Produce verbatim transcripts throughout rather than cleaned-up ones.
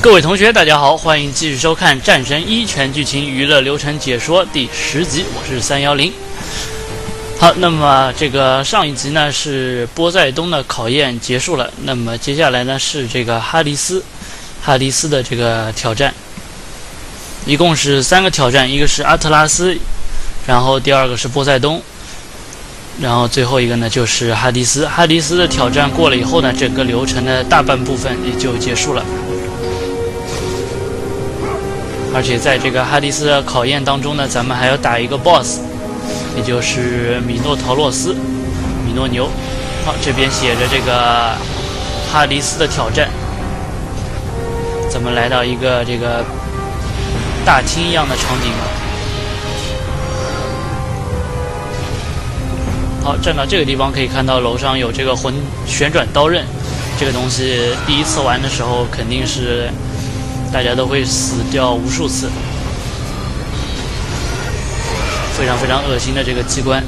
各位同学，大家好，欢迎继续收看《战神一》全剧情娱乐流程解说第十集，我是三幺零。好，那么这个上一集呢是波塞冬的考验结束了，那么接下来呢是这个哈迪斯，哈迪斯的这个挑战，一共是三个挑战，一个是阿特拉斯，然后第二个是波塞冬，然后最后一个呢就是哈迪斯。哈迪斯的挑战过了以后呢，整个流程的大半部分也就结束了。而且在这个哈迪斯的考验当中呢，咱们还要打一个 boss， 也就是米诺陶洛斯，米诺牛。好，这边写着这个哈迪斯的挑战。咱们来到一个这个大厅一样的场景了。好，站到这个地方可以看到楼上有这个魂旋转刀刃，这个东西第一次玩的时候肯定是大家都会死掉无数次，非常非常恶心的这个机关。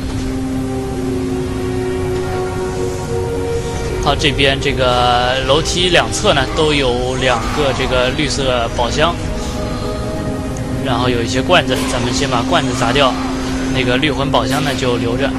好，这边这个楼梯两侧呢都有两个这个绿色宝箱，然后有一些罐子，咱们先把罐子砸掉，那个绿魂宝箱呢就留着。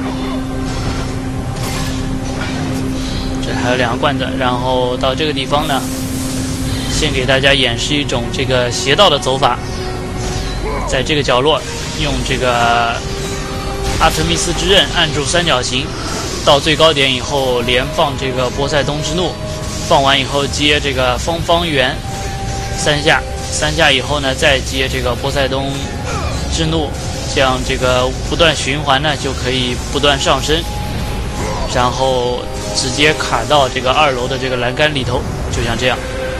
这还有两个罐子，然后到这个地方呢，先给大家演示一种这个邪道的走法，在这个角落用这个阿特密斯之刃按住三角形，到最高点以后连放这个波塞冬之怒，放完以后接这个方方圆三下，三下以后呢再接这个波塞冬之怒，这样这个不断循环呢就可以不断上升，然后直接卡到这个二楼的这个栏杆里头，就像这样。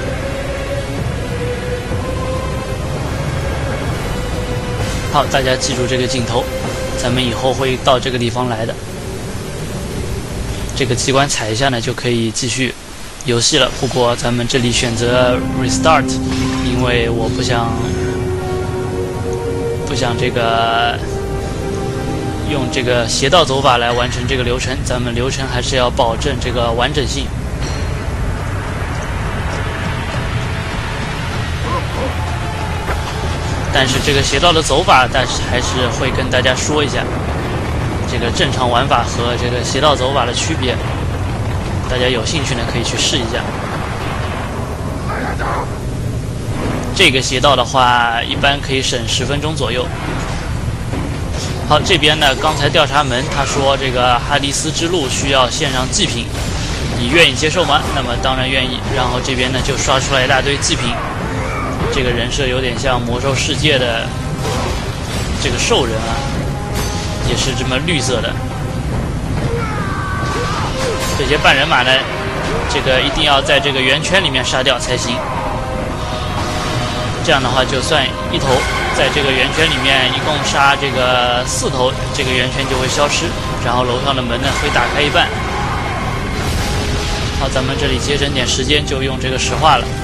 好，大家记住这个镜头，咱们以后会到这个地方来的。这个机关踩一下呢，就可以继续游戏了。不过咱们这里选择 restart， 因为我不想不想这个用这个邪道走法来完成这个流程，咱们流程还是要保证这个完整性。但是这个邪道的走法，但是还是会跟大家说一下，这个正常玩法和这个邪道走法的区别。大家有兴趣呢，可以去试一下。这个邪道的话，一般可以省十分钟左右。好，这边呢，刚才调查门他说这个哈迪斯之路需要献上祭品，你愿意接受吗？那么当然愿意。然后这边呢就刷出来一大堆祭品。这个人设有点像魔兽世界的这个兽人啊，也是这么绿色的。这些半人马呢，这个一定要在这个圆圈里面杀掉才行。这样的话，就算一头在这个圆圈里面一共杀这个四头，这个圆圈就会消失，然后楼上的门呢会打开一半。好，咱们这里节省点时间，就用这个石化了。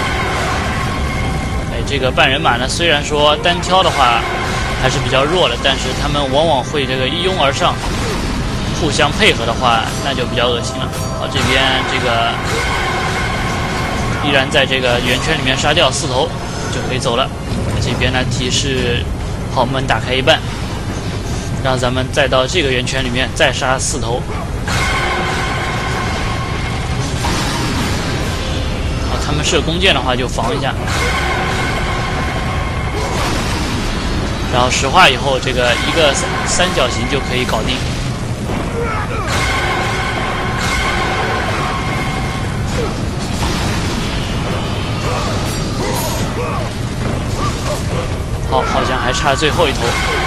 这个半人马呢，虽然说单挑的话还是比较弱的，但是他们往往会这个一拥而上，互相配合的话，那就比较恶心了。好，这边这个依然在这个圆圈里面杀掉四头就可以走了。这边呢提示，好，门打开一半，让咱们再到这个圆圈里面再杀四头。好，他们射弓箭的话就防一下。然后石化以后，这个一个三角形就可以搞定。好，好像还差最后一头。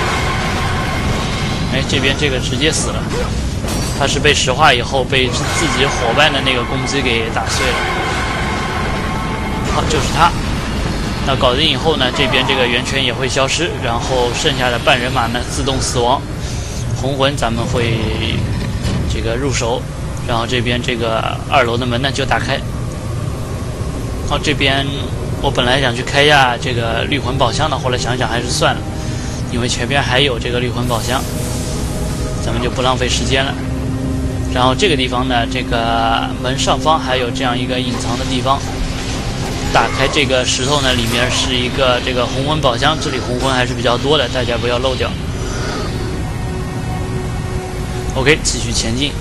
哎，这边这个直接死了，他是被石化以后被自己伙伴的那个攻击给打碎了。好，就是他。那搞定以后呢，这边这个圆圈也会消失，然后剩下的半人马呢自动死亡，红魂咱们会这个入手，然后这边这个二楼的门呢就打开。好，这边我本来想去开一下这个绿魂宝箱的，后来想想还是算了，因为前边还有这个绿魂宝箱，咱们就不浪费时间了。然后这个地方呢，这个门上方还有这样一个隐藏的地方， 打开这个石头呢，里面是一个这个红魂宝箱，这里红魂还是比较多的，大家不要漏掉。OK， 继续前进。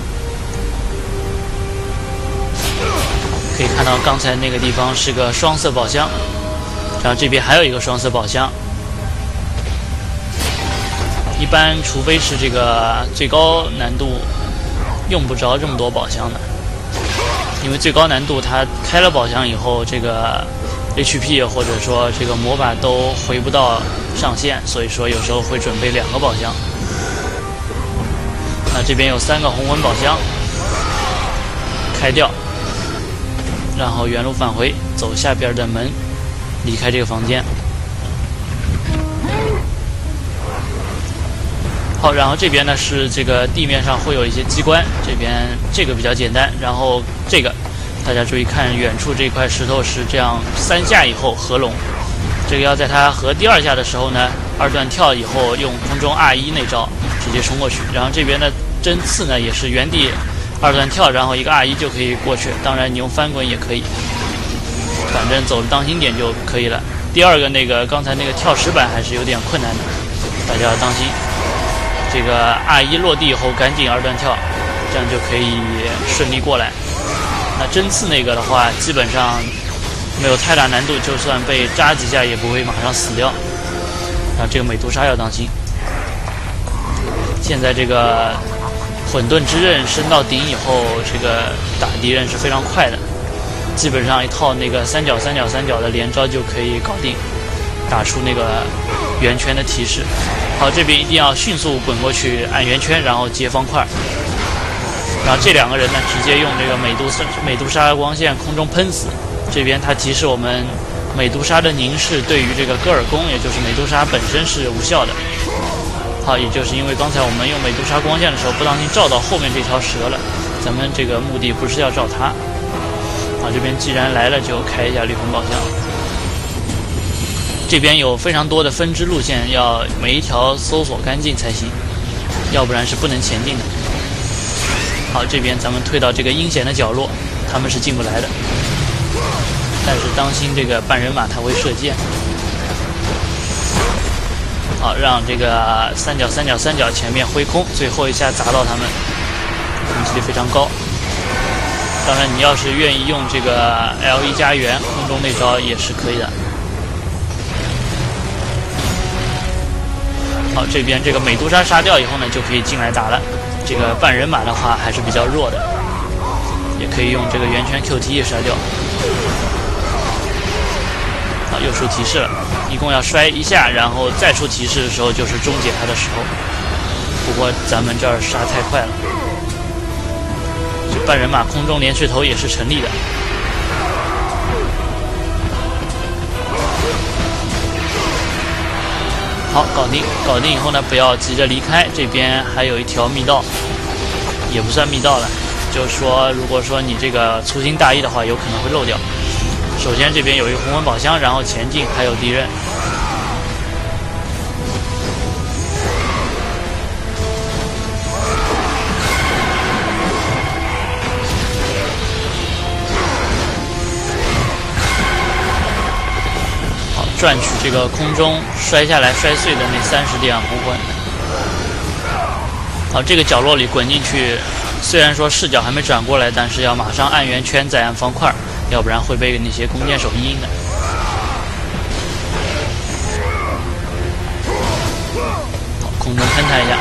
可以看到刚才那个地方是个双色宝箱，然后这边还有一个双色宝箱。一般除非是这个最高难度，用不着这么多宝箱的，因为最高难度它开了宝箱以后，这个 H P 或者说这个魔法都回不到上限，所以说有时候会准备两个宝箱。那这边有三个红魂宝箱，开掉，然后原路返回，走下边的门，离开这个房间。好，然后这边呢是这个地面上会有一些机关，这边这个比较简单，然后这个大家注意看，远处这块石头是这样三下以后合拢，这个要在它合第二下的时候呢，二段跳以后用空中 R 一那招直接冲过去，然后这边的针刺呢也是原地二段跳，然后一个 R 一就可以过去，当然你用翻滚也可以，反正走当心点就可以了。第二个那个刚才那个跳石板还是有点困难的，大家要当心。这个 R 一落地以后赶紧二段跳，这样就可以顺利过来。那针刺那个的话，基本上没有太大难度，就算被扎几下也不会马上死掉。然后这个美杜莎要当心。现在这个混沌之刃升到顶以后，这个打敌人是非常快的，基本上一套那个三角三角三角的连招就可以搞定，打出那个圆圈的提示。好，这边一定要迅速滚过去按圆圈，然后接方块。然后这两个人呢，直接用这个美杜莎美杜莎光线空中喷死。这边它提示我们，美杜莎的凝视对于这个戈尔弓，也就是美杜莎本身是无效的。好，也就是因为刚才我们用美杜莎光线的时候不当心照到后面这条蛇了，咱们这个目的不是要照它。好，这边既然来了，就开一下绿红宝箱。这边有非常多的分支路线，要每一条搜索干净才行，要不然是不能前进的。好，这边咱们退到这个阴险的角落，他们是进不来的，但是当心这个半人马他会射箭。好，让这个三角三角三角前面挥空，最后一下砸到他们，攻击力非常高。当然，你要是愿意用这个 L 一 加圆空中那招也是可以的。好，这边这个美杜莎杀掉以后呢，就可以进来打了。这个半人马的话还是比较弱的，也可以用这个圆圈 Q T 杀掉。好，又出提示了，一共要摔一下，然后再出提示的时候就是终结他的时候。不过咱们这儿杀太快了，这半人马空中连续头也是成立的。好，搞定，搞定以后呢，不要急着离开，这边还有一条密道，也不算密道了，就是说，如果说你这个粗心大意的话，有可能会漏掉。首先这边有一个红魂宝箱，然后前进，还有敌人。赚取这个空中摔下来摔碎的那三十点红魂。好，这个角落里滚进去，虽然说视角还没转过来，但是要马上按圆圈再按方块，要不然会被那些弓箭手阴的。好，空中喷他一下。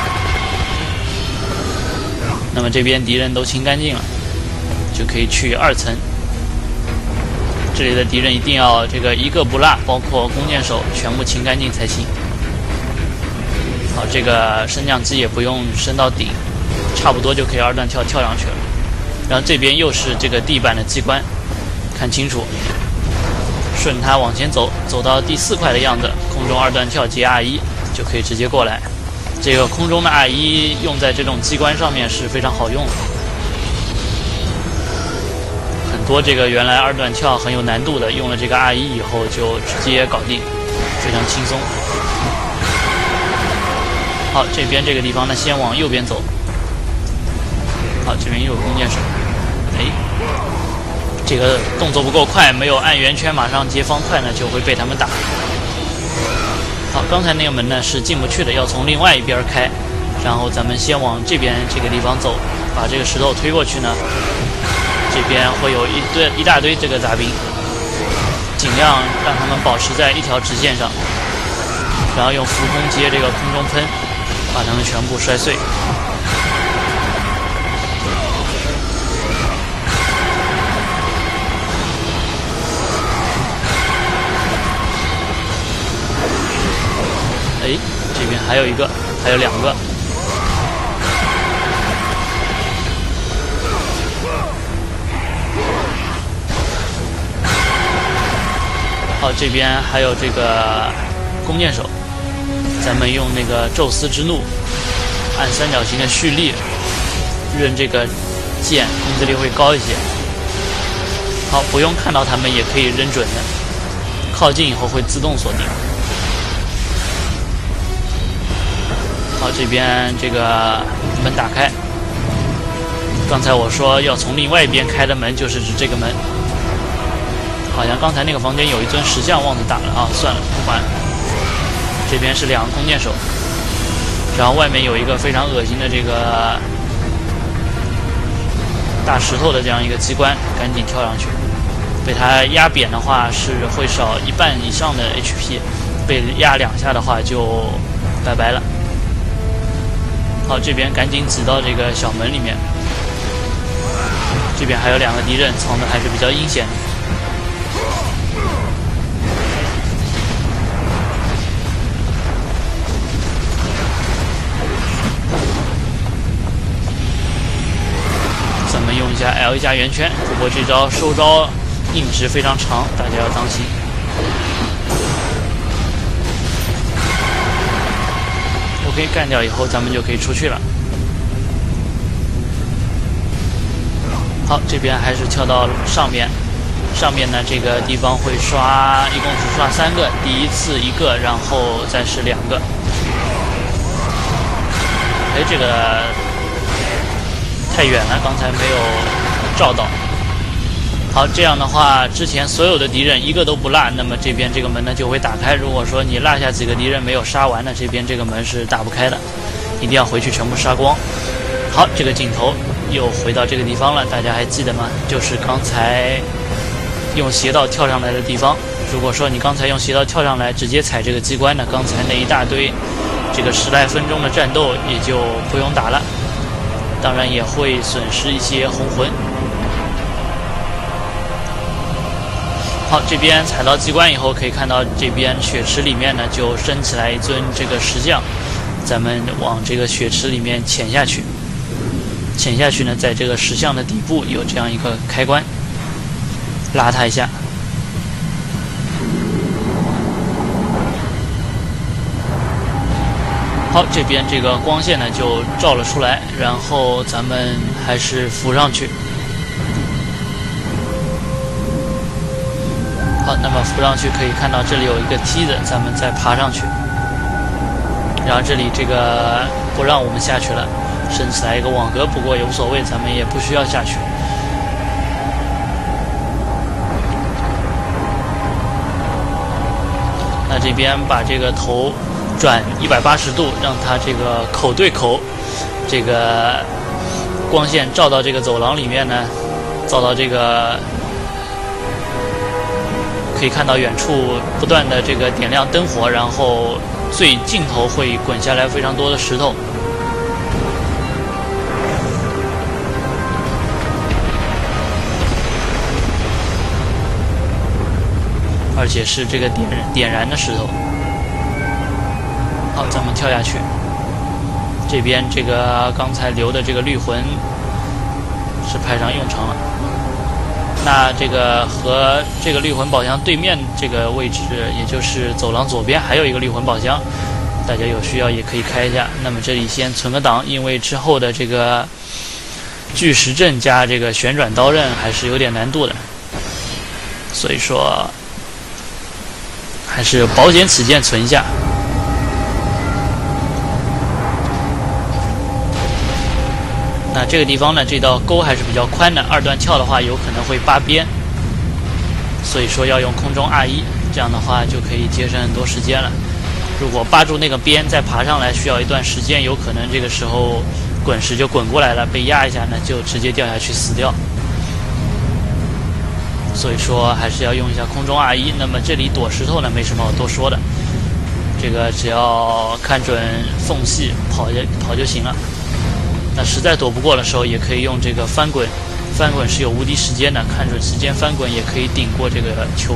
那么这边敌人都清干净了，就可以去二层。这里的敌人一定要这个一个不落，包括弓箭手全部清干净才行。好，这个升降机也不用升到顶，差不多就可以二段跳跳上去了。然后这边又是这个地板的机关，看清楚，顺它往前走，走到第四块的样子，空中二段跳接 R 一就可以直接过来。这个空中的 R 一用在这种机关上面是非常好用的。多这个原来二段跳很有难度的，用了这个 R 一以后就直接搞定，非常轻松。好，这边这个地方呢，先往右边走。好，这边又有弓箭手，哎， 这个动作不够快，没有按圆圈马上接方块呢，就会被他们打。好，刚才那个门呢是进不去的，要从另外一边开。然后咱们先往这边这个地方走，把这个石头推过去呢，这边会有一堆一大堆这个杂兵，尽量让他们保持在一条直线上，然后用浮空接这个空中喷，把他们全部摔碎。哎，这边还有一个，还有两个。好，这边还有这个弓箭手，咱们用那个宙斯之怒，按三角形的蓄力扔这个箭，攻击力会高一些。好，不用看到他们也可以扔准的，靠近以后会自动锁定。好，这边这个门打开。刚才我说要从另外一边开的门，就是指这个门。好像刚才那个房间有一尊石像忘记打了啊，算了，不管了。这边是两个弓箭手，然后外面有一个非常恶心的这个大石头的这样一个机关，赶紧跳上去。被它压扁的话是会少一半以上的 H P， 被压两下的话就拜拜了。好，这边赶紧挤到这个小门里面。这边还有两个敌人，藏的还是比较阴险的。咱们用一下 L 加圆圈，不过这招收招硬直非常长，大家要当心。OK， 干掉以后咱们就可以出去了。好，这边还是跳到上面，上面呢这个地方会刷，一共是刷三个，第一次一个，然后再是两个。哎，这个太远了，刚才没有照到。好，这样的话，之前所有的敌人一个都不落，那么这边这个门呢就会打开。如果说你落下几个敌人没有杀完呢，这边这个门是打不开的，一定要回去全部杀光。好，这个镜头又回到这个地方了，大家还记得吗？就是刚才用斜道跳上来的地方。如果说你刚才用斜道跳上来，直接踩这个机关呢，刚才那一大堆这个十来分钟的战斗也就不用打了，当然也会损失一些红魂。好，这边踩到机关以后，可以看到这边血池里面呢就升起来一尊这个石像，咱们往这个血池里面潜下去。潜下去呢，在这个石像的底部有这样一个开关，拉它一下。好，这边这个光线呢就照了出来，然后咱们还是浮上去。好，那么浮上去可以看到这里有一个梯子，咱们再爬上去。然后这里这个不让我们下去了，升起来一个网格，不过也无所谓，咱们也不需要下去。那这边把这个头转一百八十度，让它这个口对口，这个光线照到这个走廊里面呢，照到这个可以看到远处不断的这个点亮灯火，然后最尽头会滚下来非常多的石头。而且是这个点点燃的石头。好，咱们跳下去。这边这个刚才留的这个绿魂是派上用场了。那这个和这个绿魂宝箱对面这个位置，也就是走廊左边还有一个绿魂宝箱，大家有需要也可以开一下。那么这里先存个档，因为之后的这个巨石阵加这个旋转刀刃还是有点难度的，所以说还是保险起见存一下。那这个地方呢，这道沟还是比较宽的，二段跳的话有可能会扒边。 所以说要用空中 R 一，这样的话就可以节省很多时间了。如果扒住那个边再爬上来，需要一段时间，有可能这个时候滚石就滚过来了，被压一下呢，就直接掉下去死掉。所以说还是要用一下空中 R 一。那么这里躲石头呢，没什么好多说的，这个只要看准缝隙跑就跑就行了。那实在躲不过的时候，也可以用这个翻滚，翻滚是有无敌时间的，看准时间翻滚也可以顶过这个球。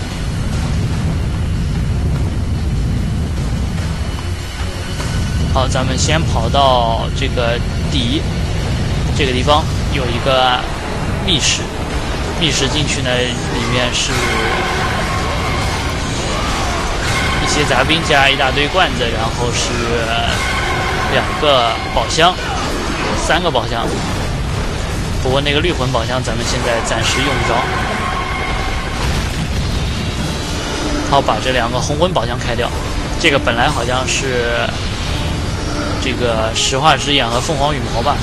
好，咱们先跑到这个底这个地方，有一个密室。密室进去呢，里面是一些杂兵加一大堆罐子，然后是两个宝箱，三个宝箱。不过那个绿魂宝箱咱们现在暂时用不着。好，把这两个红魂宝箱开掉。这个本来好像是这个石化之眼和凤凰羽毛吧。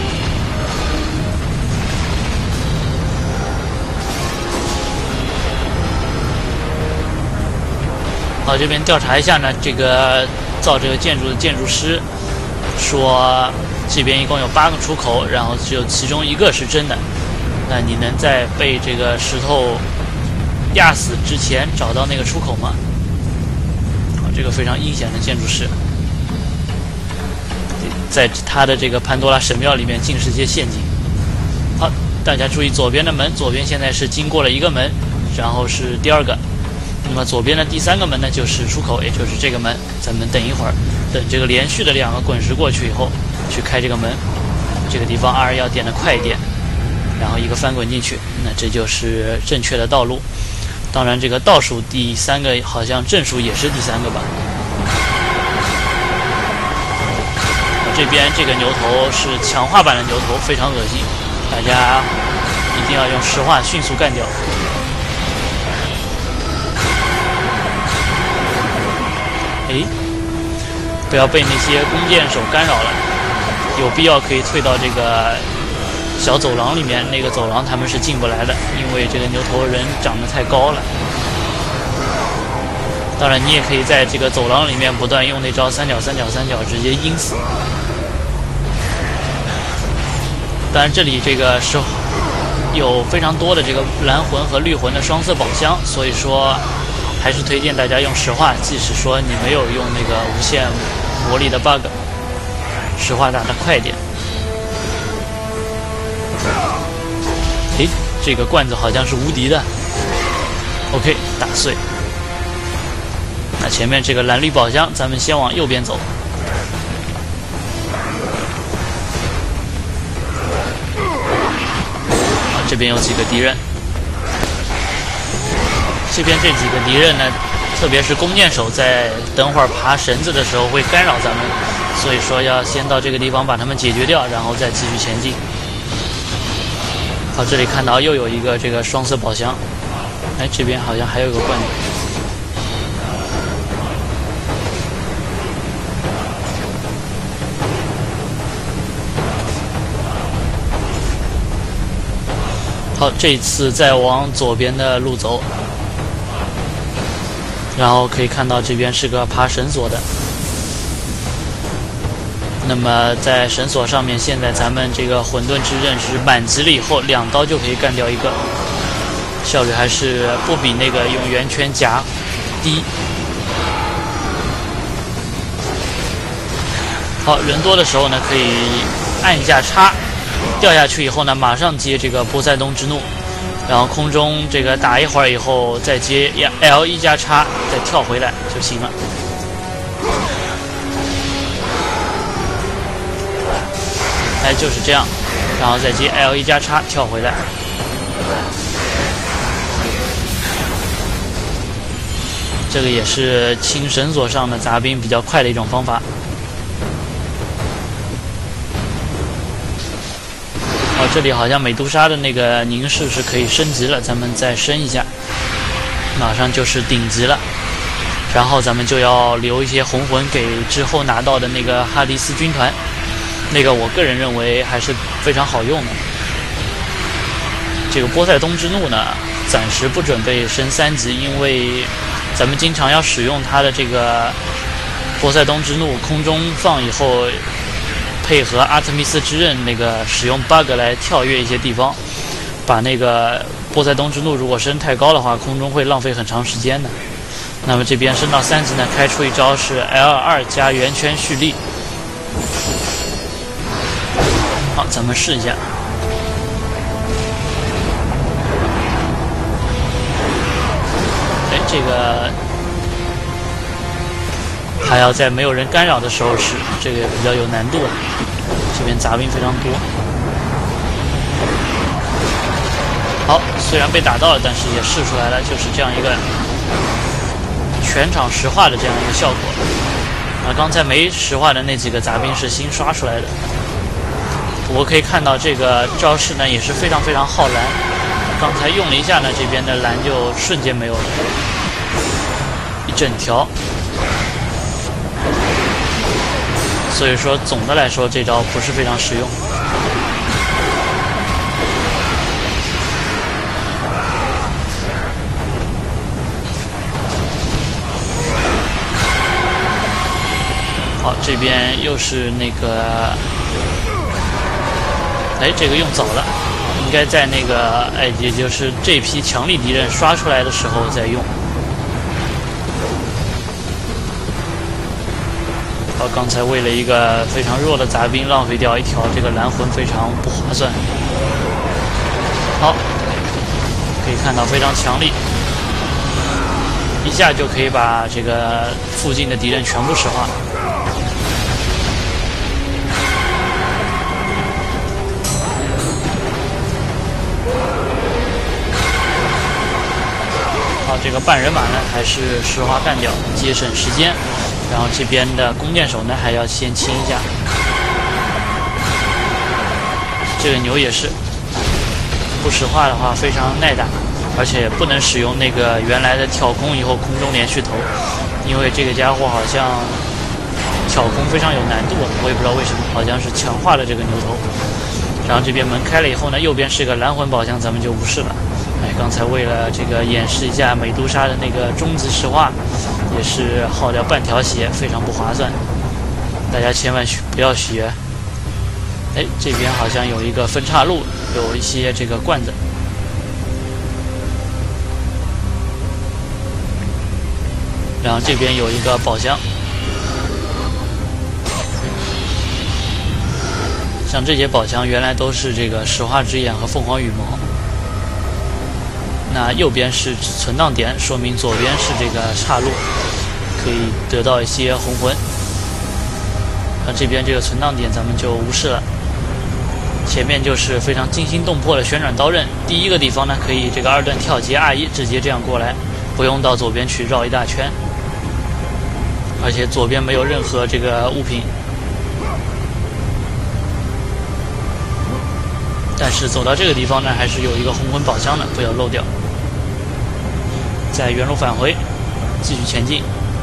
好，这边调查一下呢，这个造这个建筑的建筑师说，这边一共有八个出口，然后只有其中一个是真的。那你能在被这个石头压死之前找到那个出口吗？好，这个非常阴险的建筑师，在他的这个潘多拉神庙里面尽是些陷阱。好，大家注意左边的门，左边现在是经过了一个门，然后是第二个。那么左边的第三个门呢，就是出口，也就是这个门。咱们等一会儿，等这个连续的两个滚石过去以后，去开这个门。这个地方 R 要点得快一点，然后一个翻滚进去，那这就是正确的道路。当然，这个倒数第三个好像正数也是第三个吧。这边这个牛头是强化版的牛头，非常恶心，大家一定要用石化迅速干掉。哎，不要被那些弓箭手干扰了，有必要可以退到这个小走廊里面，那个走廊他们是进不来的，因为这个牛头人长得太高了。当然，你也可以在这个走廊里面不断用那招三角三角三角直接阴死。当然，这里这个是有非常多的这个蓝魂和绿魂的双色宝箱，所以说还是推荐大家用石化，即使说你没有用那个无限魔力的 bug， 石化打得快一点。诶，这个罐子好像是无敌的 ，OK， 打碎。那前面这个蓝绿宝箱，咱们先往右边走。啊，这边有几个敌人。这边这几个敌人呢，特别是弓箭手，在等会儿爬绳子的时候会干扰咱们，所以说要先到这个地方把他们解决掉，然后再继续前进。好，这里看到又有一个这个双色宝箱，哎，这边好像还有一个罐子。好，这一次再往左边的路走。然后可以看到这边是个爬绳索的，那么在绳索上面，现在咱们这个混沌之刃是满级了以后，两刀就可以干掉一个，效率还是不比那个用圆圈夹低。好，人多的时候呢，可以按一下叉，掉下去以后呢，马上接这个波塞冬之怒。然后空中这个打一会儿以后，再接 L 一加叉，再跳回来就行了。哎，就是这样，然后再接 L 一加叉跳回来。这个也是清绳索上的杂兵比较快的一种方法。哦，这里好像美杜莎的那个凝视是可以升级了，咱们再升一下，马上就是顶级了。然后咱们就要留一些红魂给之后拿到的那个哈迪斯军团，那个我个人认为还是非常好用的。这个波塞冬之怒呢， 暂时不准备升三级，因为咱们经常要使用它的这个波塞冬之怒空中放以后，配合阿特密斯之刃那个使用 bug 来跳跃一些地方，把那个波塞冬之怒如果升太高的话，空中会浪费很长时间的。那么这边升到三级呢，开出一招是 L 二 加圆圈蓄力。好，咱们试一下。哎，这个还要在没有人干扰的时候使，这个比较有难度啊。这边杂兵非常多。好，虽然被打到了，但是也试出来了，就是这样一个全场石化的这样一个效果。啊，刚才没石化的那几个杂兵是新刷出来的。不过可以看到这个招式呢也是非常非常耗蓝，刚才用了一下呢，这边的蓝就瞬间没有了，一整条。所以说总的来说这招不是非常实用。好，这边又是那个，哎，这个用早了，应该在那个，哎，也就是这批强力敌人刷出来的时候再用。好，刚才为了一个非常弱的杂兵浪费掉一条这个蓝魂，非常不划算。好，可以看到非常强力，一下就可以把这个附近的敌人全部石化。好，这个半人马呢还是石化干掉，节省时间。然后这边的弓箭手呢还要先清一下。这个牛也是不石化的话非常耐打，而且不能使用那个原来的挑空以后空中连续投，因为这个家伙好像挑空非常有难度，我也不知道为什么，好像是强化了这个牛头。然后这边门开了以后呢，右边是个蓝魂宝箱，咱们就无视了。哎，刚才为了这个演示一下美杜莎的那个终极石化，也是耗掉半条血，非常不划算。大家千万不要学。哎，这边好像有一个分岔路，有一些这个罐子。然后这边有一个宝箱。像这些宝箱原来都是这个石化之眼和凤凰羽毛。那右边是存档点，说明左边是这个岔路，可以得到一些红魂。那这边这个存档点咱们就无视了。前面就是非常惊心动魄的旋转刀刃，第一个地方呢可以这个二段跳接 R 一，直接这样过来，不用到左边去绕一大圈。而且左边没有任何这个物品。但是走到这个地方呢，还是有一个红魂宝箱的，不要漏掉。再原路返回，继续前进。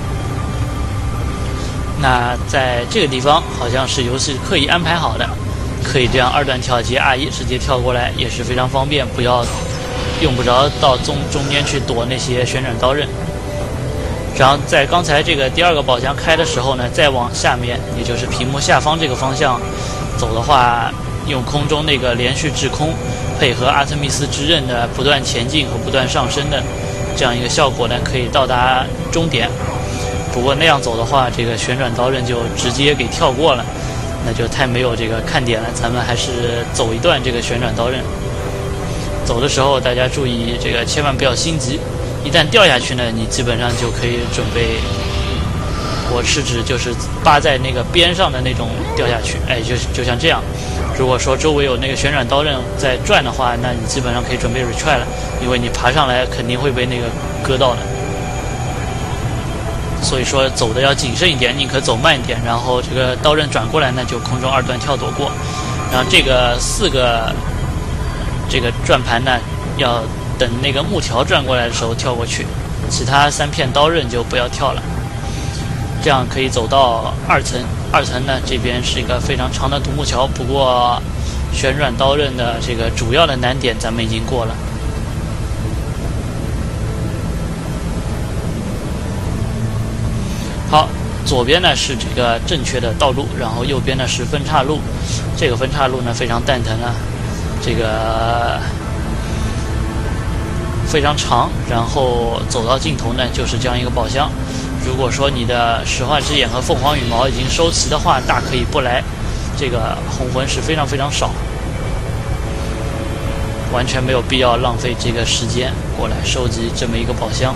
那在这个地方好像是游戏刻意安排好的，可以这样二段跳接 R 一直接跳过来，也是非常方便，不要用不着到中中间去躲那些旋转刀刃。然后在刚才这个第二个宝箱开的时候呢，再往下面，也就是屏幕下方这个方向走的话，用空中那个连续滞空，配合阿特密斯之刃的不断前进和不断上升的这样一个效果呢，可以到达终点。不过那样走的话，这个旋转刀刃就直接给跳过了，那就太没有这个看点了。咱们还是走一段这个旋转刀刃。走的时候大家注意，这个千万不要心急，一旦掉下去呢，你基本上就可以准备，我是指就是扒在那个边上的那种掉下去，哎，就就像这样。如果说周围有那个旋转刀刃在转的话，那你基本上可以准备 retry 了，因为你爬上来肯定会被那个割到的。所以说走的要谨慎一点，宁可走慢一点，然后这个刀刃转过来呢，就空中二段跳躲过。然后这个四个这个转盘呢，要等那个木条转过来的时候跳过去，其他三片刀刃就不要跳了。这样可以走到二层。二层呢，这边是一个非常长的独木桥，不过旋转刀刃的这个主要的难点咱们已经过了。 左边呢是这个正确的道路，然后右边呢是分岔路。这个分岔路呢非常蛋疼啊，这个非常长，然后走到尽头呢就是这样一个宝箱。如果说你的石化之眼和凤凰羽毛已经收齐的话，大可以不来。这个红魂是非常非常少，完全没有必要浪费这个时间过来收集这么一个宝箱。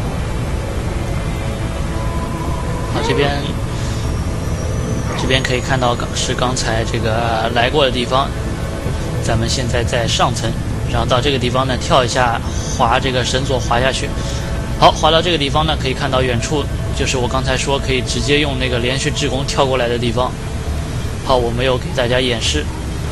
好，这边这边可以看到是刚才这个来过的地方，咱们现在在上层，然后到这个地方呢跳一下，滑这个绳索滑下去。好，滑到这个地方呢，可以看到远处就是我刚才说可以直接用那个连续制弓跳过来的地方。好，我没有给大家演示，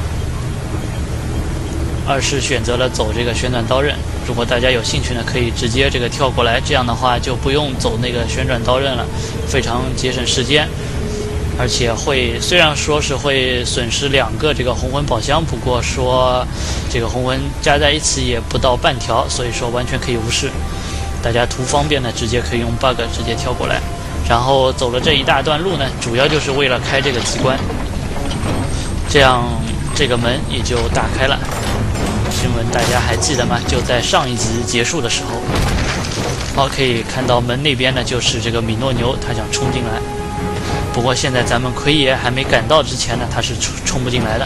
而是选择了走这个旋转刀刃。如果大家有兴趣呢，可以直接这个跳过来，这样的话就不用走那个旋转刀刃了，非常节省时间。而且会虽然说是会损失两个这个红魂宝箱，不过说这个红魂加在一起也不到半条，所以说完全可以无视。大家图方便呢，直接可以用 bug 直接跳过来。然后走了这一大段路呢，主要就是为了开这个机关，这样这个门也就打开了。新闻大家还记得吗？就在上一集结束的时候。好，可以看到门那边呢就是这个米诺牛，他想冲进来。不过现在咱们奎爷还没赶到之前呢，他是冲冲不进来的。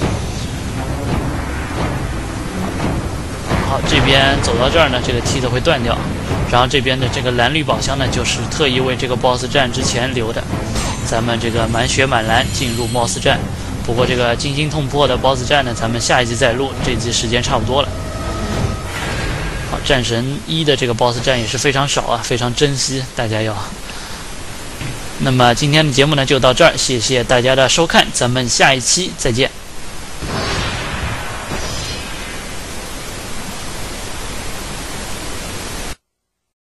好，这边走到这儿呢，这个梯子会断掉。然后这边的这个蓝绿宝箱呢，就是特意为这个 boss 战之前留的。咱们这个满血满蓝进入 boss 战。不过这个惊心痛魄的 boss 战呢，咱们下一集再录，这集时间差不多了。好，战神一的这个 boss 战也是非常少啊，非常珍惜，大家要。那么今天的节目呢就到这儿，谢谢大家的收看，咱们下一期再见。